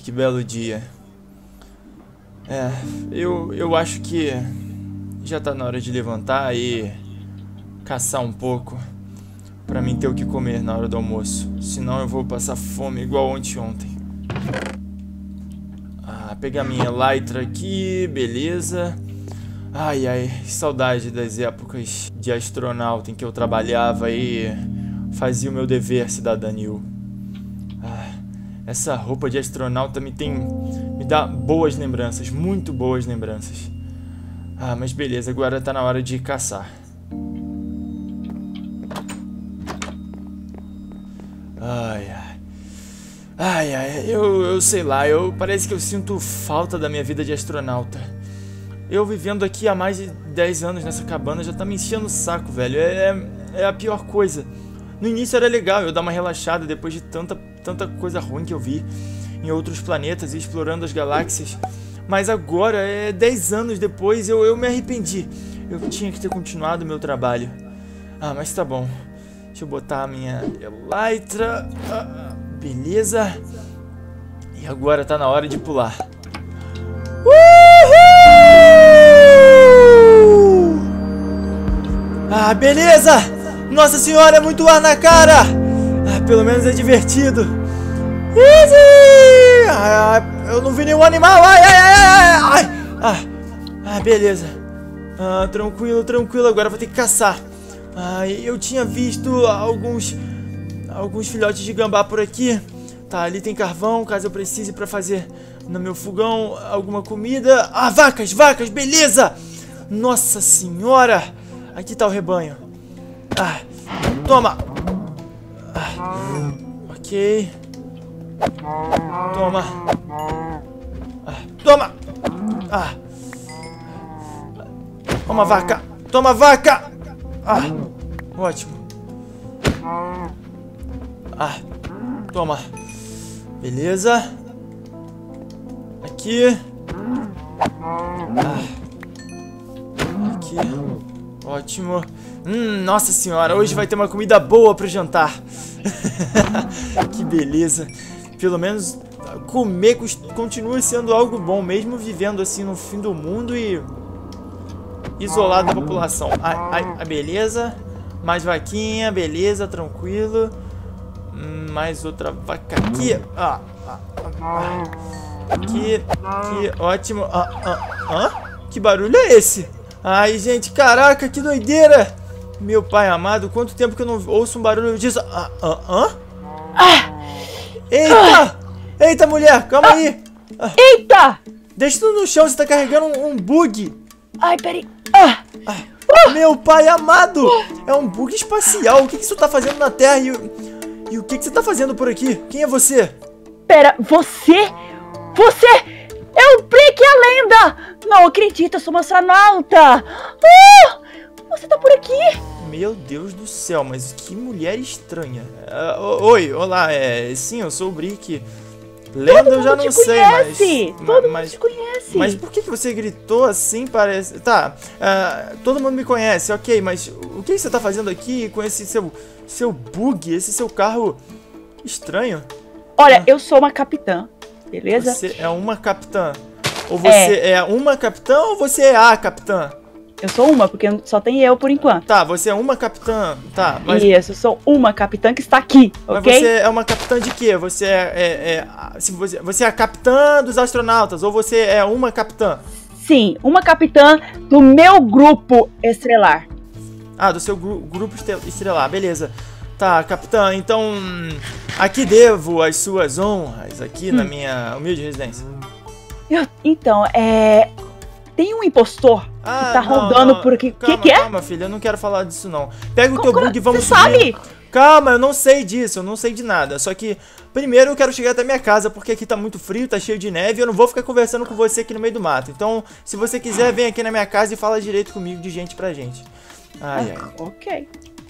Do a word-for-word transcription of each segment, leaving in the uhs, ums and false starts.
que belo dia. É, eu, eu acho que já tá na hora de levantar e caçar um pouco pra mim ter o que comer na hora do almoço. Senão eu vou passar fome igual ontem ontem. Ah, pegar minha elytra aqui, beleza. Ai, ai, saudade das épocas de astronauta em que eu trabalhava e fazia o meu dever, cidadânio. Ah, essa roupa de astronauta me tem... me dá boas lembranças, muito boas lembranças. Ah, mas beleza, agora tá na hora de caçar. Ai, ai. Ai, ai, eu, eu sei lá, eu parece que eu sinto falta da minha vida de astronauta. Eu vivendo aqui há mais de dez anos nessa cabana já tá me enchendo o saco, velho. É, é a pior coisa. No início era legal eu dar uma relaxada depois de tanta, tanta coisa ruim que eu vi em outros planetas e explorando as galáxias. Mas agora, é dez anos depois, eu, eu me arrependi. Eu tinha que ter continuado o meu trabalho. Ah, mas tá bom. Deixa eu botar a minha elytra. Ah, beleza. E agora tá na hora de pular. Uhul! Ah, beleza! Nossa senhora, é muito ar na cara! Ah, pelo menos é divertido. Easy! Ah, eu não vi nenhum animal. Ai, ai, ai, ai, ai. Ah, ah, beleza. Ah, tranquilo, tranquilo. Agora vou ter que caçar. Ah, eu tinha visto alguns alguns filhotes de gambá por aqui. Tá, ali tem carvão, caso eu precise pra fazer no meu fogão alguma comida. Ah, vacas, vacas, beleza! Nossa senhora! Aqui tá o rebanho. Ah, toma! Ah, ok. Toma! Ah, toma! Ah. Toma, vaca! Toma, vaca! Ah, ótimo. Ah, toma. Beleza. Aqui. Ah. Aqui. Ótimo. Hum, nossa senhora, hoje vai ter uma comida boa pro jantar. Que beleza. Pelo menos comer continua sendo algo bom, mesmo vivendo assim no fim do mundo e isolado da população. Ai, ai, ai, beleza. Mais vaquinha, beleza, tranquilo. Mais outra vaca aqui. Ah, ah, ah. Aqui, aqui, ótimo. Ah, ah, ah? Que barulho é esse? Ai, gente, caraca, que doideira. Meu pai amado, quanto tempo que eu não ouço um barulho disso? Ah, ah, ah? Ah! Eita! Eita, mulher, calma Ah! aí. Ah, Eita! deixa tudo no chão, você tá carregando um, um bug. Ai, peraí. Ah! Ah, meu pai amado! É um bug espacial. O que, que você tá fazendo na Terra e, o- e o que, que você tá fazendo por aqui? Quem é você? Pera, você? Você é o Brick, a lenda! Não acredito, eu sou uma astronauta! Ah! Você tá por aqui? Meu Deus do céu, mas que mulher estranha. Ah, o- oi, olá, é, sim, eu sou o Brick. Lenda eu já Todo mundo não te sei, conhece! mas... Todo mas, mundo te conhece! mas por que, que você gritou assim, parece... Tá, ah, todo mundo me conhece, ok, mas o que você tá fazendo aqui com esse seu, seu bug, esse seu carro estranho? Olha, Ah. eu sou uma capitã, beleza? Você é uma capitã. Ou você é. é uma capitã ou você é a capitã? Eu sou uma, porque só tem eu por enquanto. Tá, você é uma capitã. Tá, mas, Isso, eu sou uma capitã que está aqui, mas ok? você é uma capitã de quê? Você é, é, é a- se você, você é a capitã dos astronautas ou você é uma capitã? Sim, uma capitã do meu grupo estrelar. Ah, do seu gru- grupo estel- estrelar, beleza. Tá, capitã, então hum, aqui devo as suas honras aqui na minha humilde residência. Eu- então, é... Tem um impostor Ah, que tá não, rodando não, por aqui. O que, calma, que é? Calma, filha, eu não quero falar disso não. Pega o Como- teu bug e vamos Você subir. sabe? Calma, eu não sei disso, eu não sei de nada. Só que primeiro eu quero chegar até minha casa, porque aqui tá muito frio, tá cheio de neve e eu não vou ficar conversando com você aqui no meio do mato. Então, se você quiser, vem aqui na minha casa e fala direito comigo de gente pra gente. Ai, ai. Ok.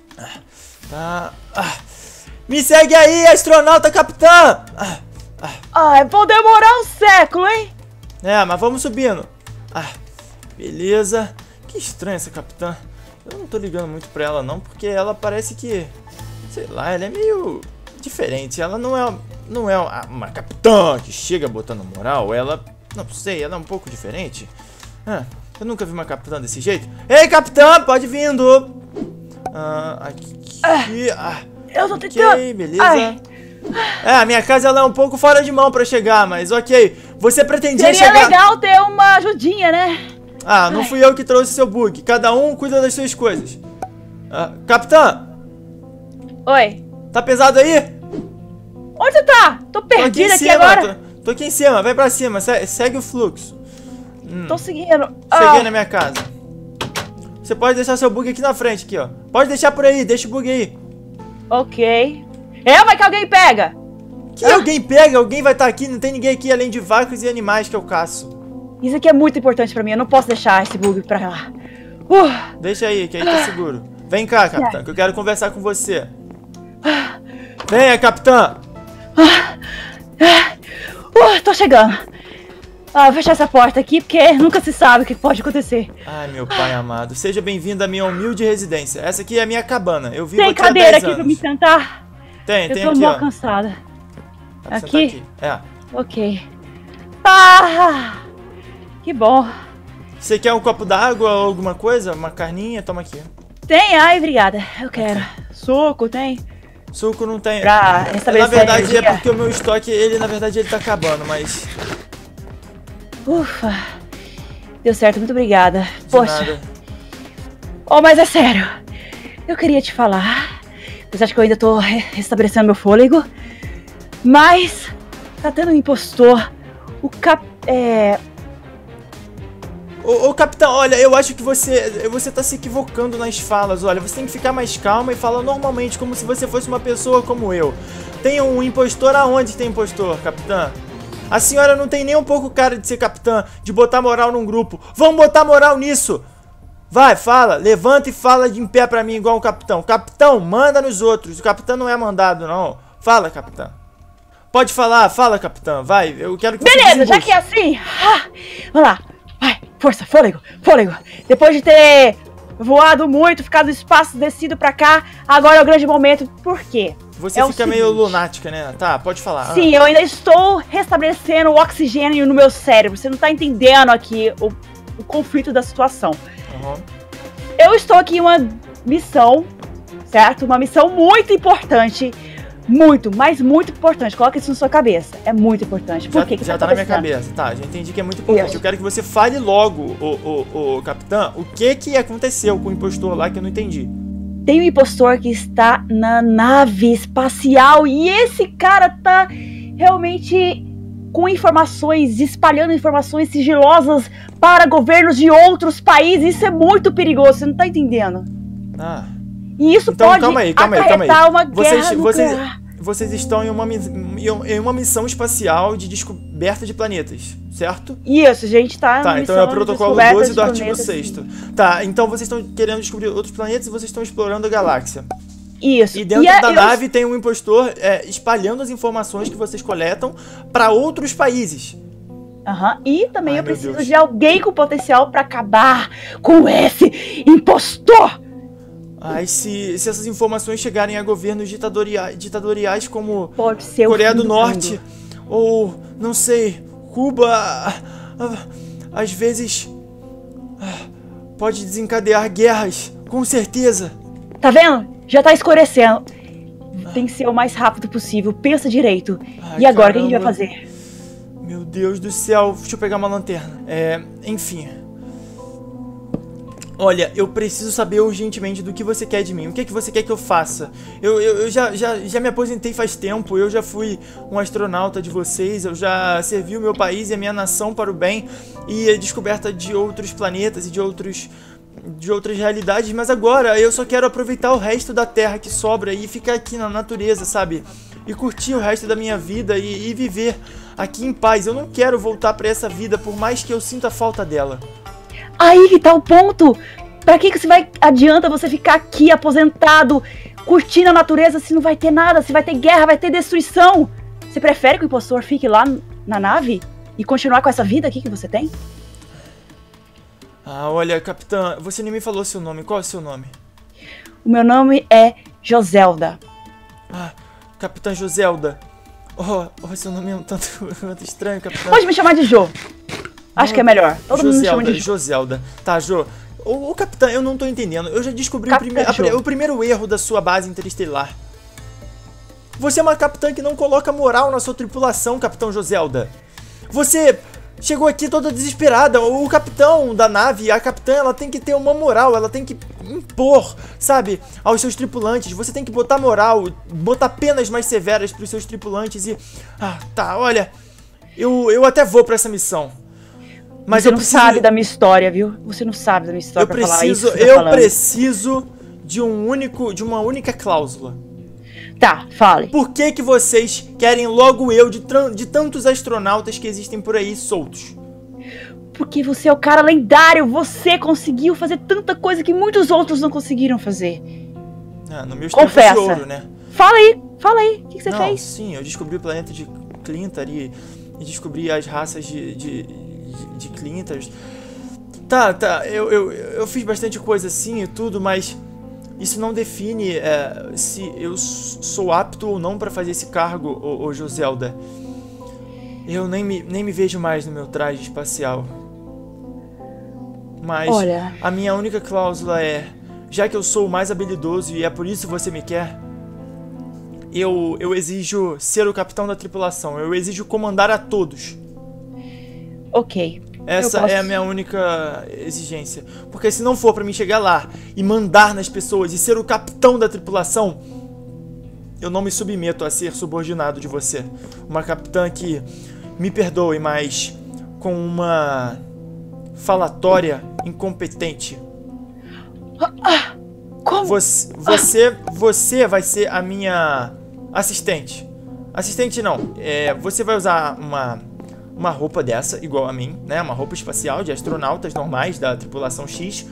Tá. Ah. Me segue aí, astronauta capitã! Ah, Ai, vou demorar um século, hein? é, mas vamos subindo. Ah, beleza. Que estranha essa capitã. Eu não tô ligando muito pra ela não, porque ela parece que... Sei lá, ela é meio diferente. Ela não é não é uma, uma capitã que chega botando moral. Ela, não sei, ela é um pouco diferente. Ah, eu nunca vi uma capitã desse jeito. Ei, capitã, pode vindo. Ah, aqui. Ah, eu tô ok, tentando. beleza. Ai. É, a minha casa ela é um pouco fora de mão pra chegar, mas ok. Você pretendia Seria chegar... legal ter uma ajudinha, né? Ah, não fui eu que trouxe seu bug. Cada um cuida das suas coisas. Ah, capitã! Oi. Tá pesado aí? Onde você tá? Tô Tô aqui em perdida aqui, cima, agora. tô, tô aqui em cima, vai pra cima, se- segue o fluxo. Hum, Tô seguindo. cheguei Ah, na minha casa. Você pode deixar seu bug aqui na frente, aqui, ó. Pode deixar por aí, deixa o bug aí. ok. É, mas que alguém pega. Que alguém pega, alguém vai estar aqui, não tem ninguém aqui além de vacas e animais que eu caço. Isso aqui é muito importante pra mim, eu não posso deixar esse bug pra lá. Uh, Deixa aí, que aí tá seguro. Vem cá, capitã, que eu quero conversar com você. Venha, capitã. uh, tô chegando. Ah, vou fechar essa porta aqui, porque nunca se sabe o que pode acontecer. Ai, meu pai amado, seja bem-vindo à minha humilde residência. Essa aqui é a minha cabana, eu vivo Tem aqui há cadeira dez aqui pra anos. me sentar? Tem, Eu tem tô aqui, mó ó. cansada. Dá pra Aqui? sentar aqui. É. Ok. Ah, que bom. Você quer um copo d'água ou alguma coisa? Uma carninha? Toma aqui. Tem? Ai, obrigada. Eu quero. Suco, tem? Suco não tem. Pra Na restabelecer verdade a é energia. porque o meu estoque, ele na verdade ele tá acabando, mas Ufa. Deu certo, muito obrigada. de Poxa. nada. Oh, mas é sério. Eu queria te falar. Apesar de que eu ainda tô re- restabelecendo meu fôlego. Mas tá tendo um impostor. O cap... É... Ô, ô, capitão, olha, eu acho que você você tá se equivocando nas falas. Olha, você tem que ficar mais calma e falar normalmente, como se você fosse uma pessoa como eu. Tem um impostor aonde tem impostor, capitã? A senhora não tem nem um pouco cara de ser capitã, de botar moral num grupo. Vamos botar moral nisso! Vai, fala, levanta e fala de em pé pra mim igual um capitão. Capitão, manda nos outros. O capitão não é mandado, não. Fala, capitã. Pode falar, fala, capitã. Vai, eu quero que você Beleza, já desembuche. que é assim. Ah, vamos lá. Vai, força, fôlego, fôlego. Depois de ter voado muito, ficado no espaço, descido pra cá, agora é o grande momento. Por quê? Você É o fica meio seguinte. lunática, né? Tá, pode falar. Sim, eu ainda estou restabelecendo o oxigênio no meu cérebro. Você não tá entendendo aqui o, o conflito da situação. Uhum. Eu estou aqui em uma missão, certo? Uma missão muito importante. Muito, mas muito importante. Coloca isso na sua cabeça. É muito importante. Por Já, que que já tá tá na minha acontecendo? cabeça. Tá, já entendi que é muito importante. Isso. Eu quero que você fale logo, o, o, o capitã, o que que aconteceu com o impostor lá que eu não entendi. Tem um impostor que está na nave espacial e esse cara tá realmente com informações, espalhando informações sigilosas para governos de outros países. Isso é muito perigoso, você não tá entendendo. Ah, E isso então pode calma aí, calma aí, calma acarretar aí. uma Vocês, guerra vocês, nuclear. vocês estão em uma, mi- em uma missão espacial de descoberta de planetas, certo? Isso, a gente tá Tá, numa então é o missão de protocolo descoberta doze de do artigo planetas. sexto. Tá, então vocês estão querendo descobrir outros planetas e vocês estão explorando a galáxia. Isso. E dentro é- da eu- nave tem um impostor é, espalhando as informações que vocês coletam pra outros países. Aham, e também Ai, eu meu preciso Deus. de alguém com potencial pra acabar com esse impostor. Ai, se, se essas informações chegarem a governos ditadoria- ditatoriais como Pode ser o Coreia fim do do Norte mundo. ou, não sei, Cuba, ah, ah, às vezes ah, pode desencadear guerras, com certeza. Tá vendo? Já tá escurecendo. Tem que ser o mais rápido possível. Pensa direito. Ai, E agora, o que a gente vai caramba. fazer? Meu Deus do céu, deixa eu pegar uma lanterna. É, enfim. Olha, eu preciso saber urgentemente do que você quer de mim. O que é que você quer que eu faça? Eu, eu, eu já, já, já me aposentei faz tempo. Eu já fui um astronauta de vocês. Eu já servi o meu país e a minha nação para o bem. E a descoberta de outros planetas e de outros... de outras realidades, mas agora eu só quero aproveitar o resto da terra que sobra e ficar aqui na natureza, sabe? E curtir o resto da minha vida e, e viver aqui em paz. Eu não quero voltar pra essa vida, por mais que eu sinta falta dela. Aí que tá o ponto. Pra que que você vai... adianta você ficar aqui aposentado, curtindo a natureza, se não vai ter nada, se vai ter guerra, vai ter destruição? Você prefere que o impostor fique lá na nave e continuar com essa vida aqui que você tem? Ah, olha, capitã, você nem me falou seu nome. Qual é o seu nome? O meu nome é Joselda. Ah, Capitã Joselda. Oh, oh, seu nome é um tanto, tanto estranho, capitão. Pode me chamar de Jo. Acho que é melhor. Todo mundo me chama de Jo. Joselda. Tá, Jo. Ô, capitão, eu não tô entendendo. Eu já descobri o, prime a, o primeiro erro da sua base interestelar. Você é uma capitã que não coloca moral na sua tripulação, capitão Joselda. Você chegou aqui toda desesperada. O capitão da nave, a capitã, ela tem que ter uma moral. Ela tem que impor, sabe, aos seus tripulantes. Você tem que botar moral, botar penas mais severas pros seus tripulantes e... Ah, tá, olha... Eu, eu até vou pra essa missão. Mas Você eu não preciso... sabe da minha história, viu? Você não sabe da minha história eu pra preciso, falar isso que você Eu tá falando. preciso de um único, de uma única cláusula. Tá, fale. Por que que vocês querem logo eu de, de tantos astronautas que existem por aí soltos? Porque você é o cara lendário. Você conseguiu fazer tanta coisa que muitos outros não conseguiram fazer. Ah, no meu Confessa. de ouro, né? Fala aí, fala aí. O que, que você não, fez? Sim, eu descobri o planeta de Clintar e, e descobri as raças de, de, de, de Clintars. Tá, tá, eu, eu, eu fiz bastante coisa assim e tudo, mas isso não define é, se eu sou apto ou não pra fazer esse cargo, ô, ô Joselda. Eu nem me, nem me vejo mais no meu traje espacial. Mas Olha... a minha única cláusula é, já que eu sou o mais habilidoso e é por isso que você me quer, eu, eu exijo ser o capitão da tripulação. Eu exijo comandar a todos. Ok. Essa posso... é a minha única exigência. Porque se não for pra mim chegar lá e mandar nas pessoas e ser o capitão da tripulação, eu não me submeto a ser subordinado de você. Uma capitã que, me perdoe, mas com uma falatória incompetente. Ah, como? Você, você, você vai ser a minha assistente. Assistente não. É, você vai usar uma... uma roupa dessa, igual a mim, né? Uma roupa espacial de astronautas normais da tripulação X.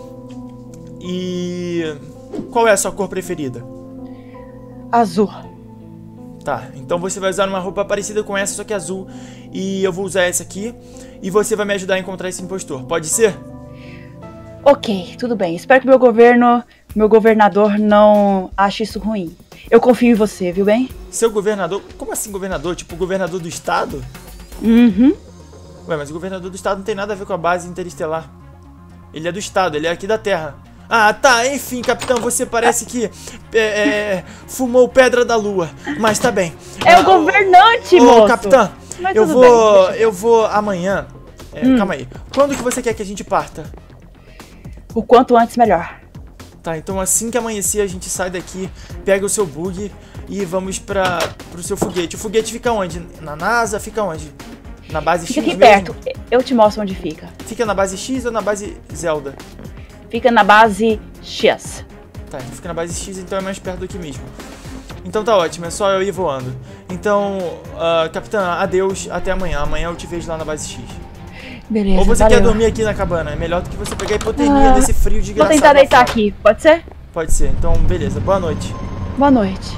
E... qual é a sua cor preferida? Azul. Tá, então você vai usar uma roupa parecida com essa, só que azul. E eu vou usar essa aqui. E você vai me ajudar a encontrar esse impostor. Pode ser? Ok, tudo bem. Espero que meu governo, meu governador não ache isso ruim. Eu confio em você, viu bem? Seu governador? Como assim governador? Tipo, governador do estado? Uhum. Ué, mas o governador do estado não tem nada a ver com a base interestelar. Ele é do estado, ele é aqui da Terra. Ah, tá, enfim, capitão, você parece que é, é, fumou pedra da lua. Mas tá bem. É ah, o governante, ô, moço. Ô, capitã, Mas eu tudo vou, bem. eu vou amanhã. É, Hum. Calma aí. Quando que você quer que a gente parta? O quanto antes, melhor. Tá, então assim que amanhecer a gente sai daqui, pega o seu bug e vamos pra, pro seu foguete. O foguete fica onde? Na NASA? Fica onde? Na base Fica X aqui mesmo? perto. Eu te mostro onde fica. Fica na base X ou na base Zelda? Fica na base X. Tá, então fica na base X, então é mais perto do que mesmo. Então tá ótimo, é só eu ir voando. Então, uh, capitã, adeus, até amanhã. Amanhã eu te vejo lá na base X. Beleza, Ou você valeu. quer dormir aqui na cabana? É melhor do que você pegar hipotermia Ah, desse frio de Vou graça. tentar deitar aqui, pode ser? Pode ser, então beleza, boa noite. Boa noite.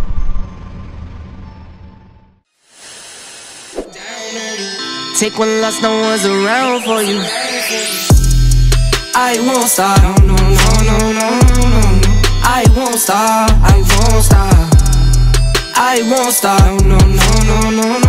Take one last, no one's around for you. I won't stop, no, no, no, no, no, no, no. I won't stop, I won't stop. I won't stop, no, no, no, no, no.